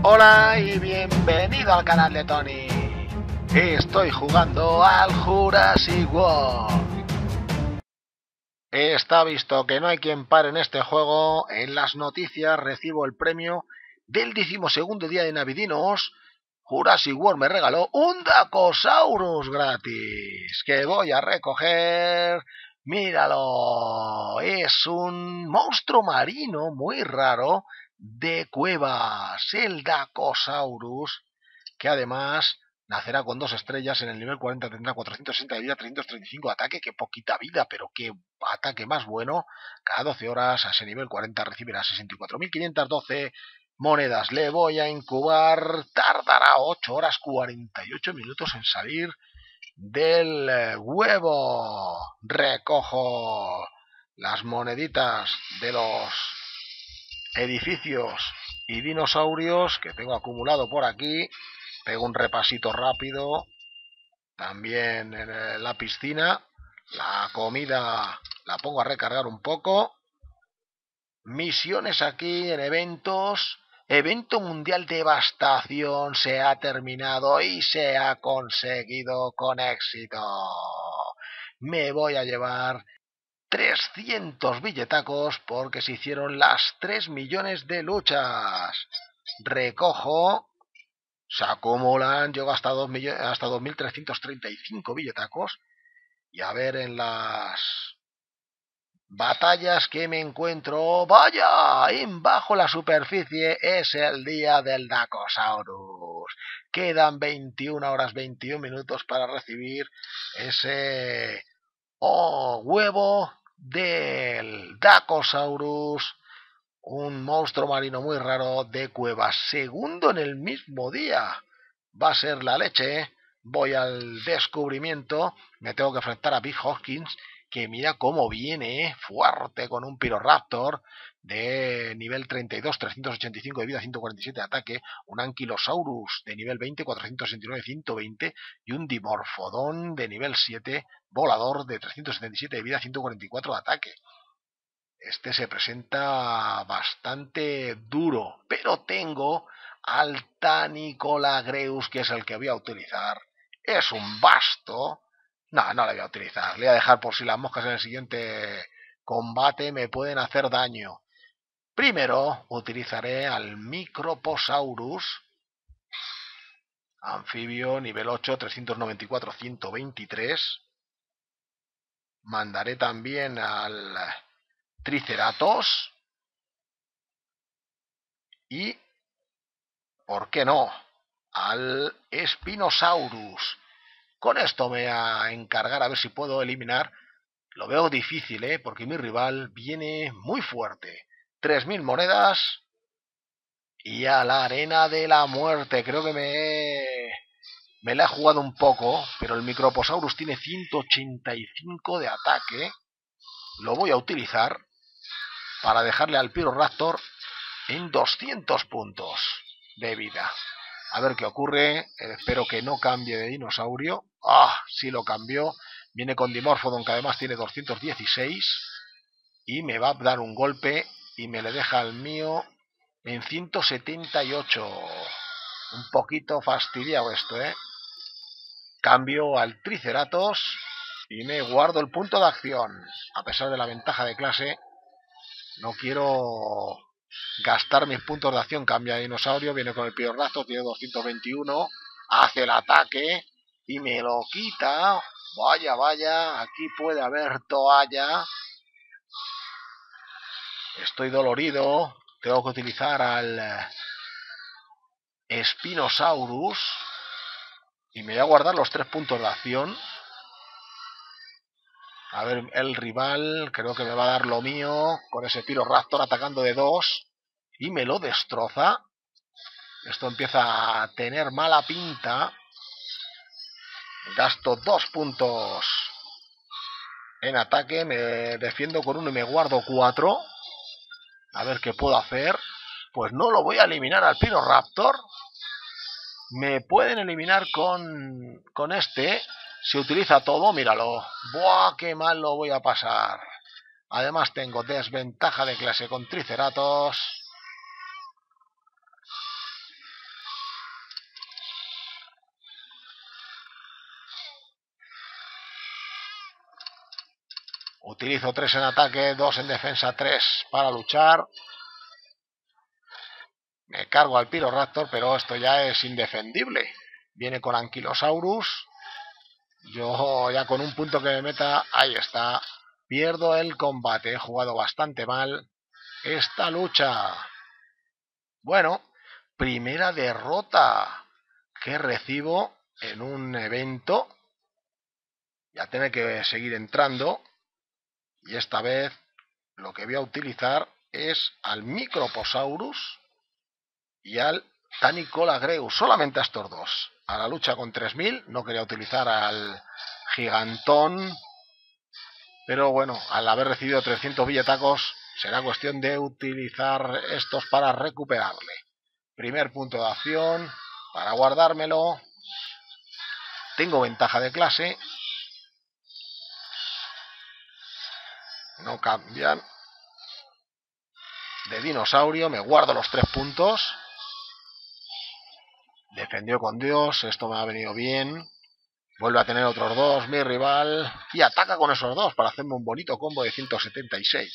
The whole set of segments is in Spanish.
Hola y bienvenido al canal de Tony. Estoy jugando al Jurassic World. Está visto que no hay quien pare en este juego. En las noticias recibo el premio del 12º día de Navidinos. Jurassic World me regaló un Dacosaurus gratis que voy a recoger. Míralo, es un monstruo marino muy raro de cuevas, el Dacosaurus, que además nacerá con 2 estrellas. En el nivel 40 tendrá 460 de vida, 335 de ataque, que poquita vida, pero qué ataque más bueno. Cada 12 horas a ese nivel 40 recibirá 64.512 monedas. Le voy a incubar, tardará 8 horas 48 minutos en salir del huevo. Recojo las moneditas de los edificios y dinosaurios que tengo acumulado por aquí. Pego un repasito rápido. También en la piscina. La comida la pongo a recargar un poco. Misiones aquí en eventos. Evento mundial devastación se ha terminado y se ha conseguido con éxito. Me voy a llevar 300 billetacos porque se hicieron las 3 millones de luchas. Recojo, se acumulan, llego hasta 2.335 billetacos. Y a ver en las batallas que me encuentro. ¡Vaya! En bajo la superficie es el día del Dacosaurus. Quedan 21 horas 21 minutos para recibir ese huevo del Dacosaurus, un monstruo marino muy raro de cuevas. Segundo en el mismo día. Va a ser la leche. Voy al descubrimiento. Me tengo que enfrentar a Big Hoskins, que mira cómo viene fuerte con un Piroraptor de nivel 32, 385 de vida, 147 de ataque, un Ankylosaurus de nivel 20, 469, 120 y un Dimorphodon de nivel 7, volador de 377 de vida, 144 de ataque. Este se presenta bastante duro, pero tengo al Tanicolagreus, que es el que voy a utilizar. Es un basto. No, no le voy a utilizar. Le voy a dejar por si las moscas en el siguiente combate me pueden hacer daño. Primero utilizaré al Microposaurus, anfibio, nivel 8, 394, 123. Mandaré también al Triceratops. Y, ¿por qué no?, al Spinosaurus. Con esto me voy a encargar a ver si puedo eliminar. Lo veo difícil, porque mi rival viene muy fuerte. 3.000 monedas. Y a la arena de la muerte. Creo que me la he jugado un poco, pero el Microposaurus tiene 185 de ataque. Lo voy a utilizar para dejarle al Piroraptor en 200 puntos de vida. A ver qué ocurre. Espero que no cambie de dinosaurio. ¡Ah! Sí lo cambió. Viene con Dimorphodon, que además tiene 216. Y me va a dar un golpe y me le deja al mío en 178. Un poquito fastidiado esto, Cambio al Triceratops y me guardo el punto de acción. A pesar de la ventaja de clase, no quiero gastar mis puntos de acción. Cambia de dinosaurio, viene con el Piroraptor, tiene 221, hace el ataque y me lo quita. Vaya, vaya, aquí puede haber toalla. Estoy dolorido, tengo que utilizar al Spinosaurus y me voy a guardar los 3 puntos de acción. A ver, el rival creo que me va a dar lo mío con ese Piroraptor atacando de 2 y me lo destroza. Esto empieza a tener mala pinta. Gasto 2 puntos en ataque, me defiendo con 1 y me guardo 4. A ver qué puedo hacer. Pues no lo voy a eliminar al Piroraptor. Me pueden eliminar con este. Se utiliza todo, míralo. ¡Buah, qué mal lo voy a pasar! Además tengo desventaja de clase con Triceratops. Utilizo 3 en ataque, 2 en defensa, 3 para luchar. Me cargo al Pyroraptor, pero esto ya es indefendible. Viene con Ankylosaurus. Yo ya con un punto que me meta, ahí está. Pierdo el combate, he jugado bastante mal esta lucha. Bueno, primera derrota que recibo en un evento. Ya tiene que seguir entrando. Y esta vez lo que voy a utilizar es al Microposaurus y al Tanicolagreus. Solamente a estos dos. A la lucha con 3000. No quería utilizar al Gigantón. Pero bueno, al haber recibido 300 billetacos, será cuestión de utilizar estos para recuperarle. Primer punto de acción para guardármelo. Tengo ventaja de clase. No cambian. De dinosaurio, me guardo los 3 puntos. Defendió con Dios, esto me ha venido bien. Vuelve a tener otros 2, mi rival. Y ataca con esos 2 para hacerme un bonito combo de 176.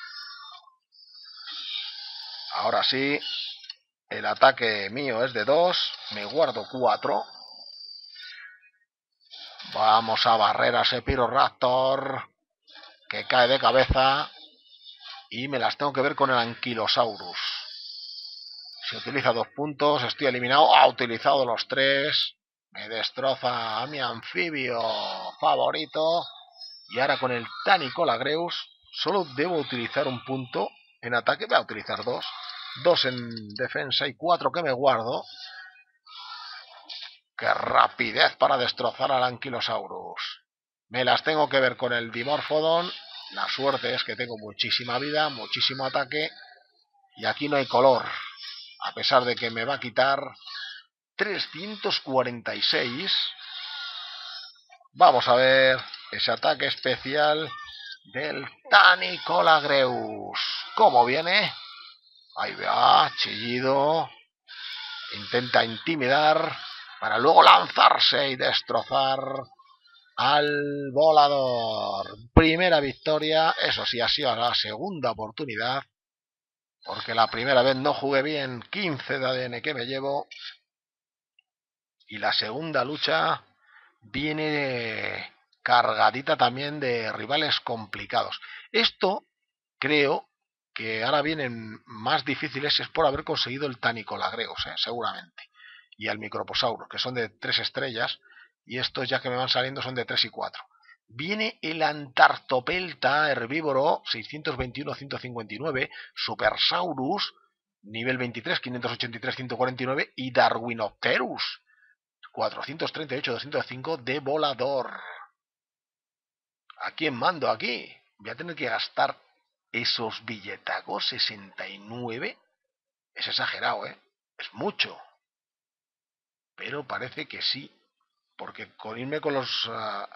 Ahora sí, el ataque mío es de 2. Me guardo 4. Vamos a barrer a ese Pyroraptor, que cae de cabeza. Y me las tengo que ver con el Ankylosaurus. Si utiliza 2 puntos, estoy eliminado. Ha utilizado los 3. Me destroza a mi anfibio favorito. Y ahora con el Tanicolagreus solo debo utilizar un punto en ataque. Voy a utilizar 2. 2 en defensa y 4 que me guardo. ¡Qué rapidez para destrozar al Ankylosaurus! Me las tengo que ver con el Dimorphodon. La suerte es que tengo muchísima vida, muchísimo ataque. Y aquí no hay color. A pesar de que me va a quitar 346. Vamos a ver ese ataque especial del Tanicolagreus. ¿Cómo viene? Ahí va, chillido. Intenta intimidar para luego lanzarse y destrozar al volador. Primera victoria. Eso sí, ha sido la segunda oportunidad. Porque la primera vez no jugué bien. 15 de ADN que me llevo. Y la segunda lucha viene cargadita también de rivales complicados. Esto creo que ahora vienen más difíciles es por haber conseguido el Tanicolagreus, seguramente. Y el Microposaurus, que son de 3 estrellas. Y estos ya que me van saliendo son de 3 y 4. Viene el Antarctopelta herbívoro 621-159, Supersaurus nivel 23, 583-149 y Darwinopterus 438-205 de volador. ¿A quién mando aquí? Voy a tener que gastar esos billetacos 69. Es exagerado, ¿eh? Es mucho. Pero parece que sí. Porque con irme con los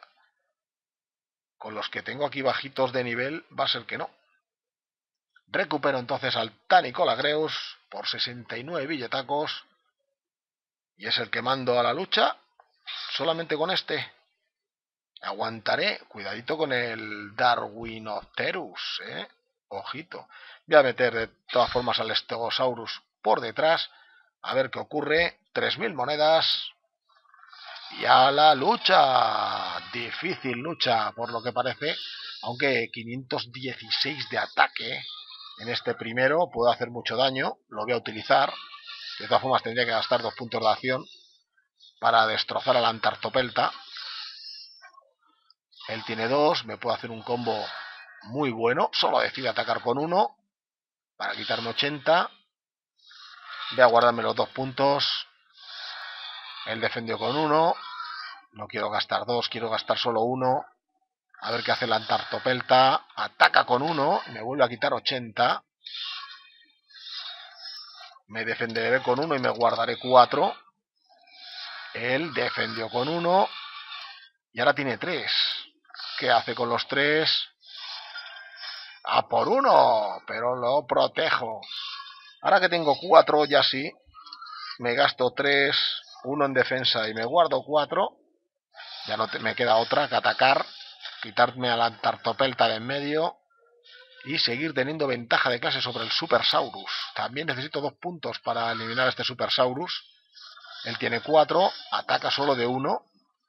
que tengo aquí bajitos de nivel va a ser que no. Recupero entonces al Tanicolagreus por 69 billetacos. Y es el que mando a la lucha. Solamente con este. Aguantaré. Cuidadito con el Darwinopterus, Ojito. Voy a meter de todas formas al Stegosaurus por detrás. A ver qué ocurre. 3000 monedas. Y a la lucha. Difícil lucha por lo que parece. Aunque 516 de ataque. En este primero puedo hacer mucho daño. Lo voy a utilizar. De todas formas tendría que gastar 2 puntos de acción para destrozar al Antarctopelta. Él tiene 2. Me puedo hacer un combo muy bueno. Solo decide atacar con 1 para quitarme 80. Voy a guardarme los 2 puntos. Él defendió con 1. No quiero gastar 2, quiero gastar solo 1. A ver qué hace el Antarctopelta. Ataca con 1. Me vuelve a quitar 80. Me defenderé con 1 y me guardaré 4. Él defendió con 1. Y ahora tiene 3. ¿Qué hace con los 3? A por 1. Pero lo protejo. Ahora que tengo 4 ya sí. Me gasto 3. 1 en defensa y me guardo 4. Ya no me queda otra que atacar. quitarme a la Tartopelta de en medio y seguir teniendo ventaja de clase sobre el Supersaurus. También necesito 2 puntos para eliminar a este Supersaurus. Él tiene 4, ataca solo de 1.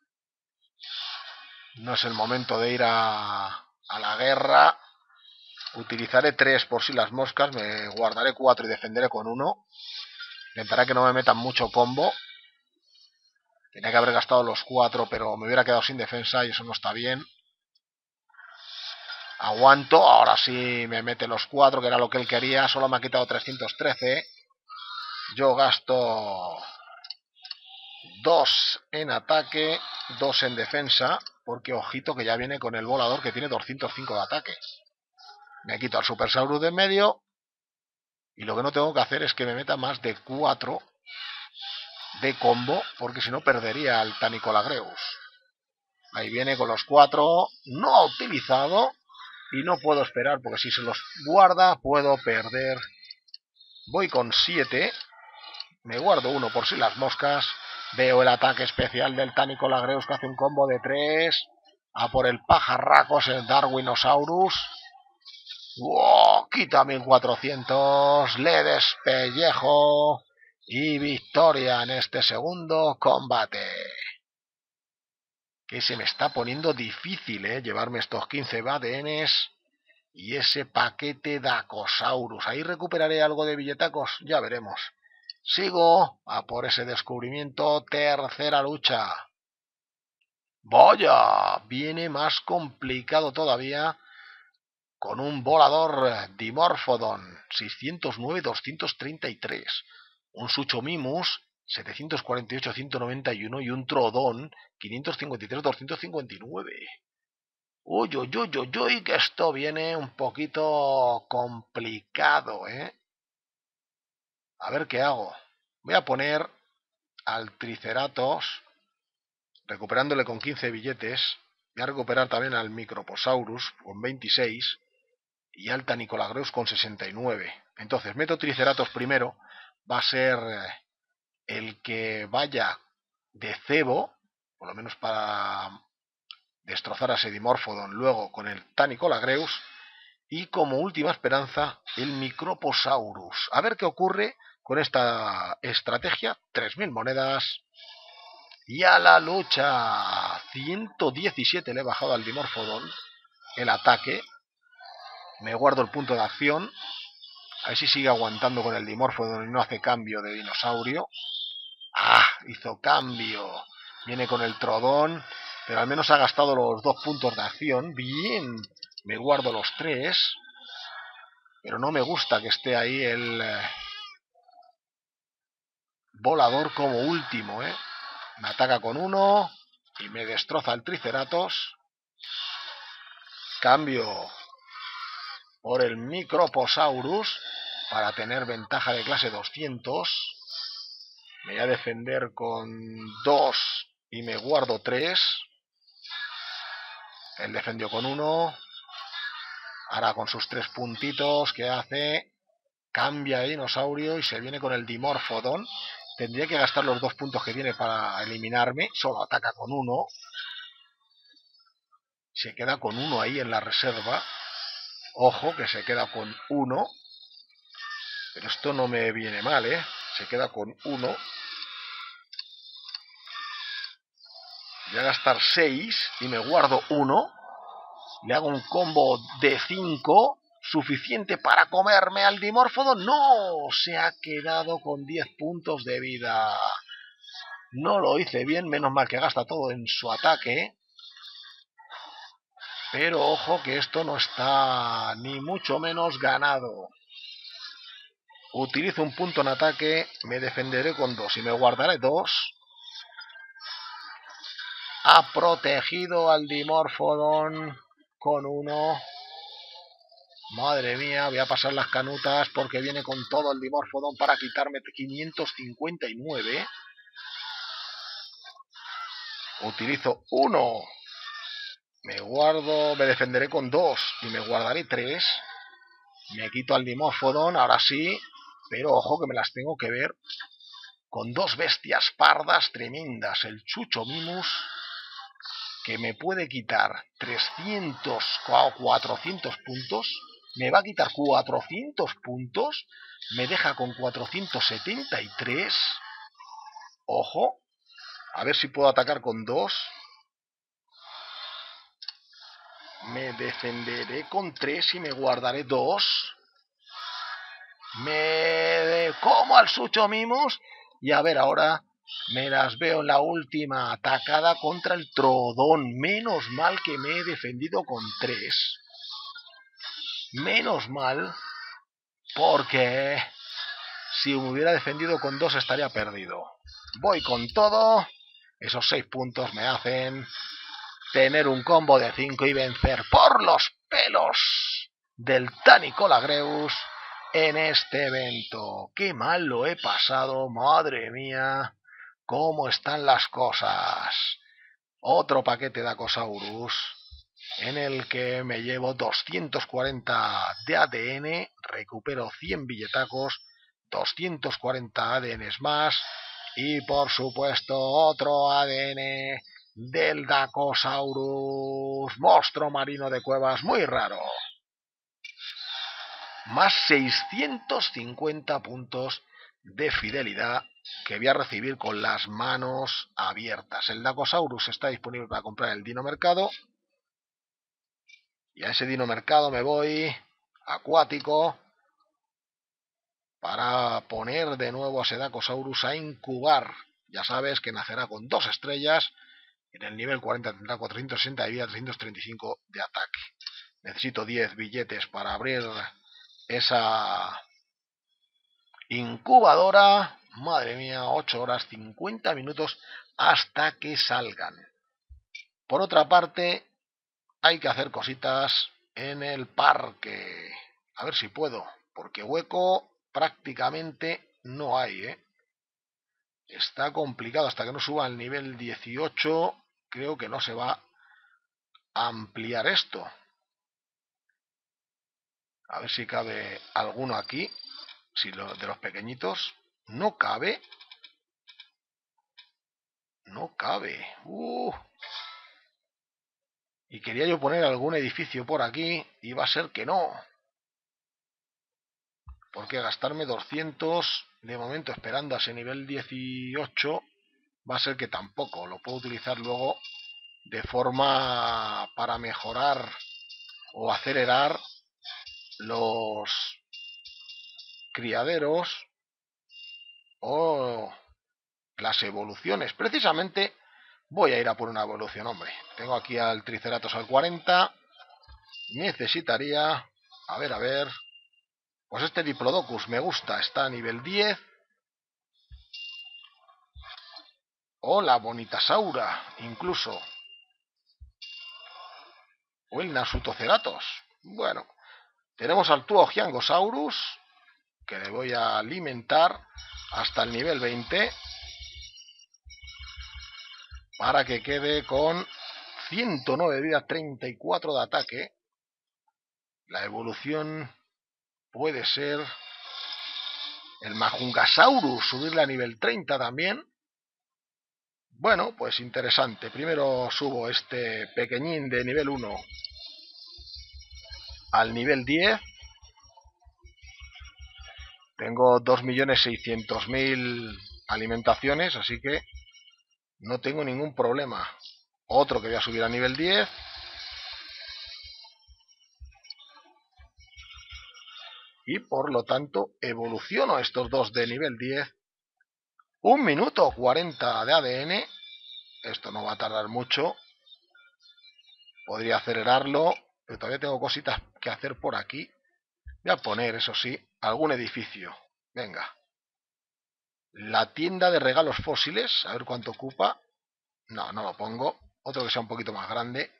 No es el momento de ir a la guerra. Utilizaré 3 por si las moscas, me guardaré 4 y defenderé con 1. Intentaré que no me metan mucho combo. Tenía que haber gastado los 4, pero me hubiera quedado sin defensa y eso no está bien. Aguanto, ahora sí me mete los 4, que era lo que él quería. Solo me ha quitado 313. Yo gasto 2 en ataque, 2 en defensa, porque ojito que ya viene con el volador que tiene 205 de ataque. Me quito al Supersaurus de en medio y lo que no tengo que hacer es que me meta más de 4 de combo, porque si no perdería al Tanicolagreus. Ahí viene con los 4, no ha utilizado y no puedo esperar, porque si se los guarda puedo perder. Voy con 7, me guardo 1 por si las moscas. Veo el ataque especial del Tanicolagreus que hace un combo de 3. A por el pajarracos, el Darwinosaurus. ¡Wow! Quita 1400. Le despellejo. Y victoria en este segundo combate. Que se me está poniendo difícil, llevarme estos 15 ADNs y ese paquete Dacosaurus. Ahí recuperaré algo de billetacos, ya veremos. Sigo a por ese descubrimiento. Tercera lucha. ¡Vaya! Viene más complicado todavía con un volador Dimorphodon 609-233. Un Suchomimus 748-191 y un Troodon 553-259. Uy, uy, uy, uy, uy, que esto viene un poquito complicado, A ver qué hago. Voy a poner al Triceratops, recuperándole con 15 billetes. Voy a recuperar también al Microposaurus con 26 y al Tanicolagreus con 69. Entonces, meto Triceratops primero. Va a ser el que vaya de cebo, por lo menos para destrozar a ese Dimorphodon luego con el Tanicolagreus. Y como última esperanza, el Microposaurus. A ver qué ocurre con esta estrategia. 3000 monedas. Y a la lucha. 117 le he bajado al Dimorphodon el ataque. Me guardo el punto de acción. A ver si sigue aguantando con el Dimorphodon y no hace cambio de dinosaurio. ¡Ah! Hizo cambio. Viene con el Troodon, pero al menos ha gastado los 2 puntos de acción. Bien. Me guardo los 3. Pero no me gusta que esté ahí el volador como último, Me ataca con 1 y me destroza el Triceratops. Cambio por el Microposaurus para tener ventaja de clase 200. Me voy a defender con 2 y me guardo 3. Él defendió con 1. Ahora con sus 3 puntitos que hace, cambia de dinosaurio y se viene con el Dimorphodon. Tendría que gastar los 2 puntos que tiene para eliminarme. Solo ataca con 1. Se queda con 1 ahí en la reserva. Ojo que se queda con 1. Pero esto no me viene mal, Se queda con 1. Voy a gastar 6 y me guardo 1. Le hago un combo de 5. ¿Suficiente para comerme al Dimorphodon? ¡No! Se ha quedado con 10 puntos de vida. No lo hice bien, menos mal que gasta todo en su ataque. Pero ojo que esto no está ni mucho menos ganado. Utilizo un punto en ataque, me defenderé con 2 y me guardaré 2. Ha protegido al Dimorphodon con 1. Madre mía, voy a pasar las canutas porque viene con todo el Dimorphodon para quitarme 559. Utilizo 1. Me guardo, me defenderé con 2 y me guardaré 3. Me quito al Dimorphodon, ahora sí. Pero ojo que me las tengo que ver con 2 bestias pardas tremendas. El Chuchomimus, que me puede quitar 300 o 400 puntos, me va a quitar 400 puntos, me deja con 473, ojo, a ver si puedo atacar con 2, me defenderé con 3 y me guardaré 2, me como al Sucho Mimos y a ver ahora me las veo en la última atacada contra el Trodón. Menos mal que me he defendido con 3. Menos mal, porque si me hubiera defendido con 2 estaría perdido. Voy con todo. Esos 6 puntos me hacen tener un combo de 5 y vencer por los pelos del Tánico Lagreus en este evento. Qué mal lo he pasado, madre mía, cómo están las cosas. Otro paquete de Acosaurus en el que me llevo 240 de ADN, recupero 100 billetacos, 240 ADNs más y por supuesto otro ADN del Dacosaurus, monstruo marino de cuevas muy raro. Más 650 puntos de fidelidad que voy a recibir con las manos abiertas. El Dacosaurus está disponible para comprar en el Dino Mercado. Y a ese Dino Mercado me voy acuático para poner de nuevo a ese Dacosaurus a incubar. Ya sabes que nacerá con 2 estrellas. En el nivel 40 tendrá 460 de vida, 335 de ataque. Necesito 10 billetes para abrir esa incubadora. Madre mía, 8 horas 50 minutos hasta que salgan. Por otra parte, hay que hacer cositas en el parque. A ver si puedo, porque hueco prácticamente no hay, ¿eh? Está complicado hasta que no suba al nivel 18. Creo que no se va a ampliar esto. A ver si cabe alguno aquí. Si lo de los pequeñitos no cabe. No cabe. Y quería yo poner algún edificio por aquí y va a ser que no. Porque gastarme 200 de momento esperando a ese nivel 18 va a ser que tampoco. Lo puedo utilizar luego de forma para mejorar o acelerar los criaderos o las evoluciones. Precisamente voy a ir a por una evolución, hombre. Tengo aquí al Triceratops al 40. Necesitaría, a ver, pues este Diplodocus me gusta, está a nivel 10. O la Bonitasaura, incluso. O el Nasutoceratops. Bueno, tenemos al Tuogiangosaurus, que le voy a alimentar hasta el nivel 20. Para que quede con 109 de vida, 34 de ataque. La evolución puede ser el Majungasaurus, subirle a nivel 30 también. Bueno, pues interesante. Primero subo este pequeñín de nivel 1 al nivel 10. Tengo 2.600.000 alimentaciones, así que no tengo ningún problema. Otro que voy a subir a nivel 10. Y por lo tanto evoluciono estos dos de nivel 10. 1 minuto 40 de ADN. Esto no va a tardar mucho. Podría acelerarlo, pero todavía tengo cositas que hacer por aquí. Voy a poner, eso sí, algún edificio. Venga. La tienda de regalos fósiles. A ver cuánto ocupa. No, no lo pongo. Otro que sea un poquito más grande.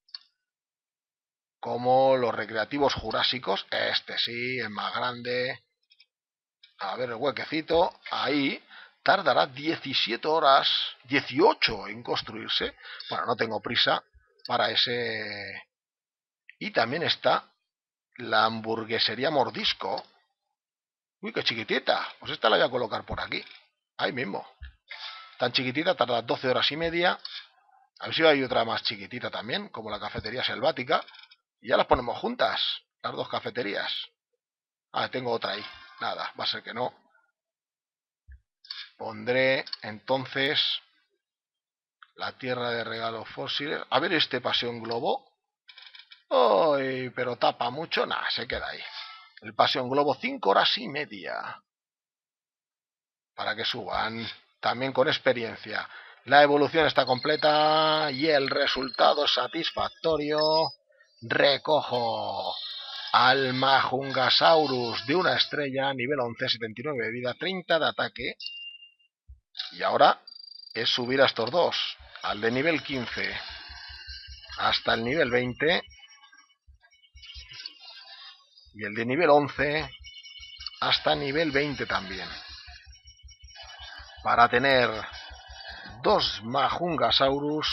Como los recreativos jurásicos. Este sí, es más grande. A ver el huequecito. Ahí. Tardará 17 horas, 18 en construirse. Bueno, no tengo prisa para ese. Y también está la hamburguesería Mordisco. Uy, qué chiquitita. Pues esta la voy a colocar por aquí. Ahí mismo. Tan chiquitita, tarda 12 horas y media. A ver si hay otra más chiquitita también, como la cafetería selvática. Y ya las ponemos juntas, las dos cafeterías. Ah, tengo otra ahí. Nada, va a ser que no. Pondré entonces la tierra de regalos fósiles. A ver este Pasión Globo. ¡Ay! Pero tapa mucho. Nada, se queda ahí. El Pasión Globo 5 horas y media. Para que suban. También con experiencia. La evolución está completa y el resultado es satisfactorio. Recojo al Majungasaurus de una estrella, nivel 11, 79 de vida, 30 de ataque. Y ahora es subir a estos dos, al de nivel 15 hasta el nivel 20 y el de nivel 11 hasta nivel 20 también. Para tener dos Majungasaurus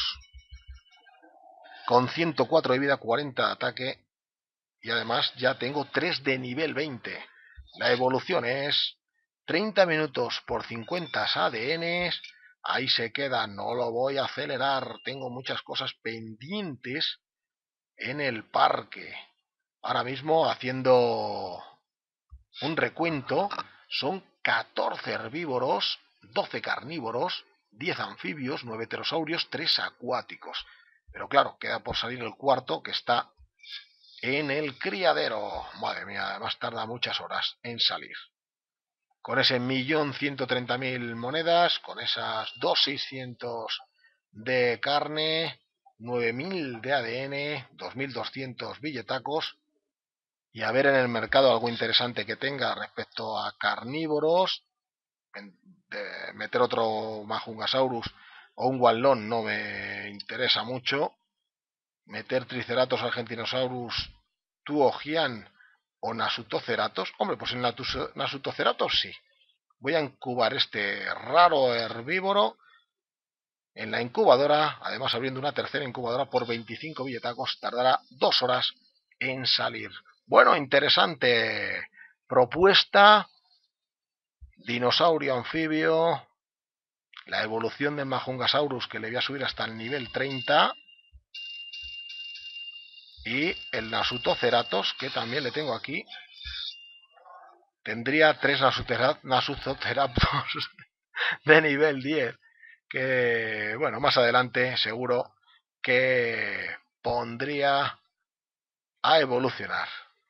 con 104 de vida, 40 de ataque. Y además ya tengo 3 de nivel 20. La evolución es 30 minutos por 50 ADNs. Ahí se queda, no lo voy a acelerar. Tengo muchas cosas pendientes en el parque. Ahora mismo haciendo un recuento, son 14 herbívoros, 12 carnívoros, 10 anfibios, 9 pterosaurios, 3 acuáticos. Pero claro, queda por salir el cuarto, que está en el criadero. Madre mía, además tarda muchas horas en salir. Con ese 1.130.000 monedas, con esas 2.600 de carne, 9.000 de ADN, 2.200 billetacos. Y a ver en el mercado algo interesante que tenga respecto a carnívoros. De meter otro Majungasaurus o un Wallon no me interesa mucho. Meter Triceratops Argentinosaurus, Tuojian o Nasutoceratos. Hombre, pues en Nasutoceratos sí. Voy a incubar este raro herbívoro en la incubadora, además abriendo una tercera incubadora por 25 billetacos. Tardará 2 horas en salir. Bueno, interesante propuesta. Dinosaurio anfibio. La evolución de Majungasaurus, que le voy a subir hasta el nivel 30. Y el Nasutoceratos, que también le tengo aquí. Tendría 3 Nasutoceraptos de nivel 10. Que, bueno, más adelante seguro que pondría a evolucionar.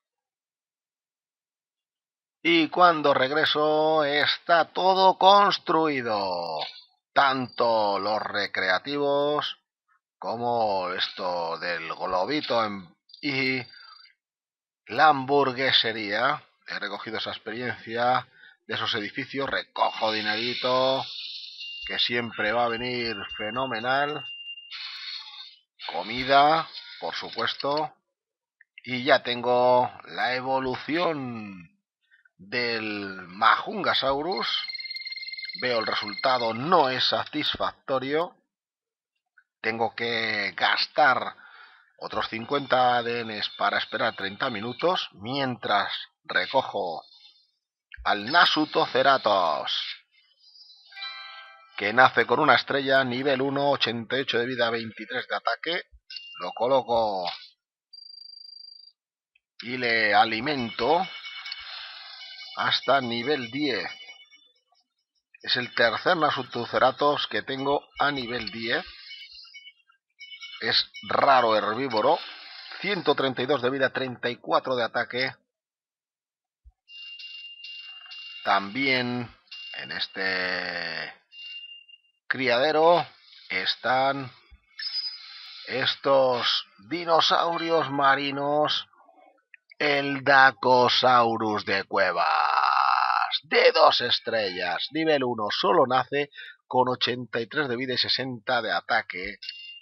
Y cuando regreso está todo construido. Tanto los recreativos como esto del globito y la hamburguesería. He recogido esa experiencia de esos edificios, recojo dinerito, que siempre va a venir fenomenal. Comida, por supuesto. Y ya tengo la evolución del Majungasaurus. Veo el resultado no es satisfactorio. Tengo que gastar otros 50 ADNs para esperar 30 minutos mientras recojo al Nasutoceratos, que nace con una estrella, nivel 1, 88 de vida, 23 de ataque. Lo coloco y le alimento hasta nivel 10. Es el tercer Nasutoceratos que tengo a nivel 10. Es raro herbívoro. 132 de vida, 34 de ataque. También en este criadero están estos dinosaurios marinos. El Dacosaurus de cuevas, de 2 estrellas, nivel 1, solo nace con 83 de vida y 60 de ataque.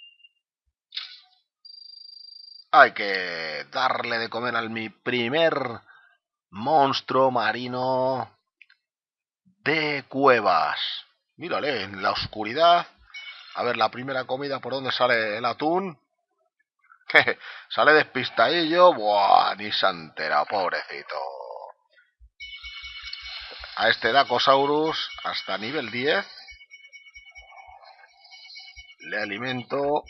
Hay que darle de comer al mi primer monstruo marino de cuevas. Mírale, en la oscuridad. A ver, la primera comida, ¿por dónde sale el atún? Sale despistadillo. Buah, ni se entera, pobrecito. A este Dacosaurus hasta nivel 10 Le alimento.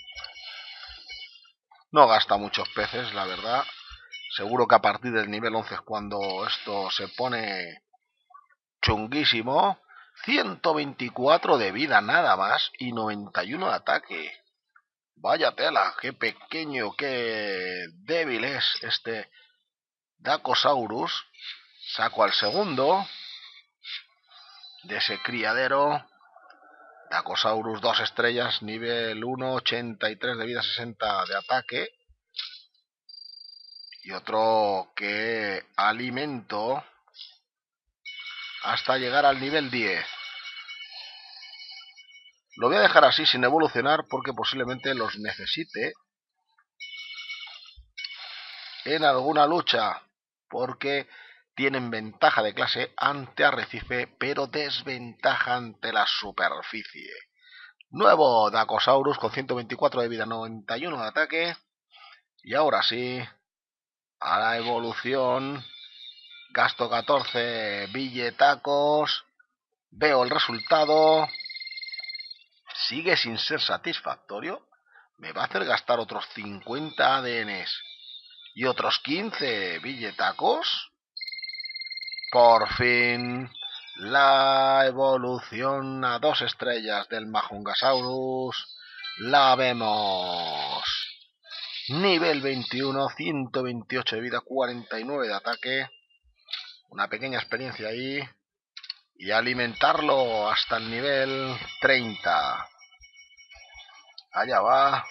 No gasta muchos peces, la verdad. Seguro que a partir del nivel 11 es cuando esto se pone chunguísimo. 124 de vida nada más y 91 de ataque. Vaya tela, qué pequeño, qué débil es este Dacosaurus. Saco al segundo de ese criadero. Dacosaurus 2 estrellas, nivel 1, 83 de vida, 60 de ataque. Y otro que alimento hasta llegar al nivel 10. Lo voy a dejar así sin evolucionar porque posiblemente los necesite en alguna lucha, porque tienen ventaja de clase ante arrecife, pero desventaja ante la superficie. Nuevo Dacosaurus con 124 de vida, 91 de ataque. Y ahora sí, a la evolución. Gasto 14 billetacos. Veo el resultado. Sigue sin ser satisfactorio. Me va a hacer gastar otros 50 ADNs y otros 15 billetacos. Por fin, la evolución a 2 estrellas del Majungasaurus la vemos. Nivel 21, 128 de vida, 49 de ataque. Una pequeña experiencia ahí. Y alimentarlo hasta el nivel 30. Allá va.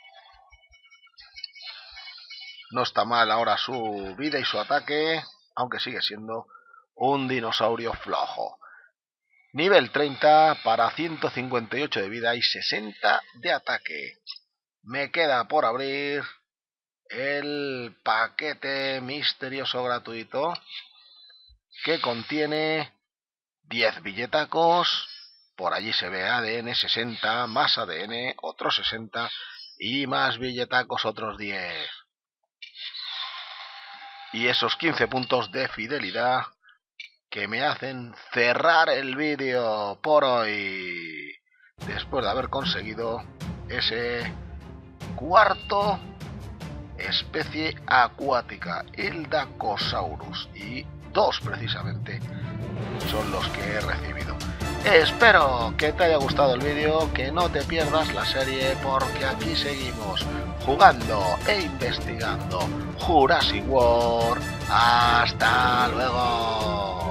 No está mal ahora su vida y su ataque, aunque sigue siendo un dinosaurio flojo. Nivel 30 para 158 de vida y 60 de ataque. Me queda por abrir el paquete misterioso gratuito que contiene 10 billetacos. Por allí se ve ADN 60, más ADN otros 60 y más billetacos otros 10. Y esos 15 puntos de fidelidad que me hacen cerrar el vídeo por hoy, después de haber conseguido ese cuarto especie acuática, el Dacosaurus, y 2 precisamente son los que he recibido. Espero que te haya gustado el vídeo, que no te pierdas la serie, porque aquí seguimos jugando e investigando Jurassic World. ¡Hasta luego!